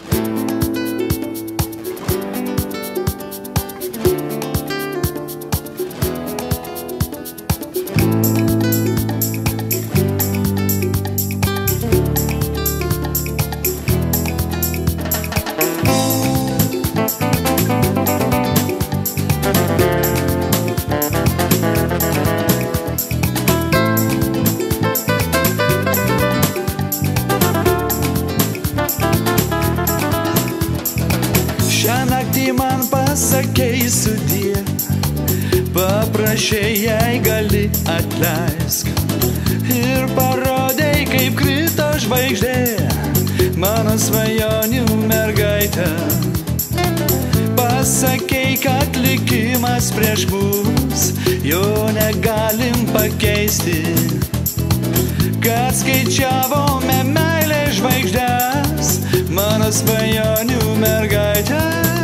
Šią naktį man pasakei sudie, paprašei, jei gali atleisk. Ir parodei, kaip krito žvaigždė, mano svajonių mergaitė. Pasakei, kad likimas prieš mus, jo negalim pakeisti. Kad skaičiavome meilę žvaigždės, mano svajonių mergaitė.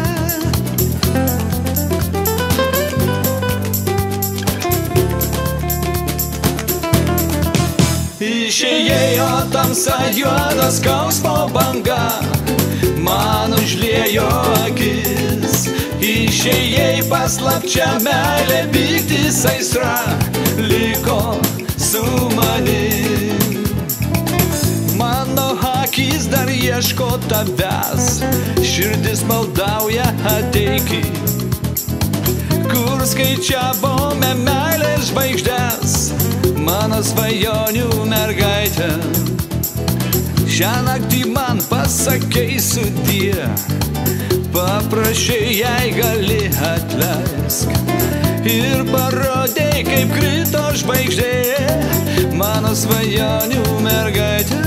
Išėjėjo tamsa juoda skausmo banga, man užliejo akis. Išėjai paslapčia meilė, pyktis aistra liko su manim. Mano akis dar ieško tavęs, širdis maldauja ateiki. Kur skaičiavome meilės žvaigždės, mano svajonių mergaitė. Šią naktį man pasakei sudie, paprašei, jei gali atleisk. Ir parodei, kaip krito žvaigždė, mano svajonių mergaitė.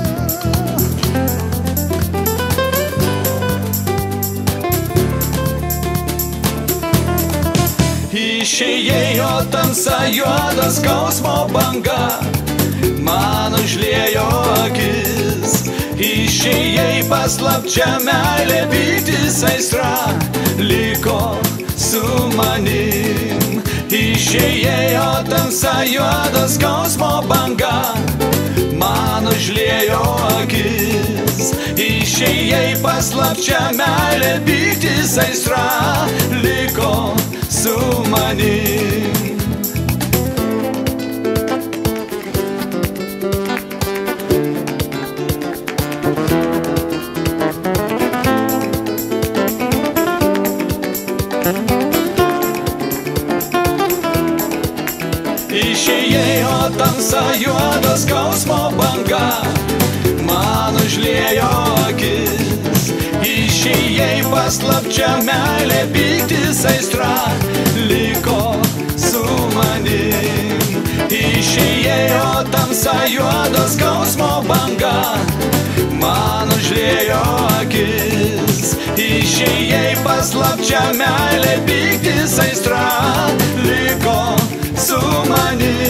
Išėjėjo tamsa juoda skausmo banga, man užliejo akis. Išėjai paslapčia meilė, pyktis aistra liko su manim. Išėjėjo tamsa juoda skausmo banga, man užliejo akis. Išėjai paslapčia meilė, pyktis aistra liko su manim. Išėjėjo tamsa juoda skausmo banga, man užliejo akis. Išėjai paslapčia meilė, pyktis aistra liko su manim. Išėjėjo tamsa juoda skausmo banga, man užliejo akis. Išėjai paslapčia meilė, pyktis aistra liko su manim.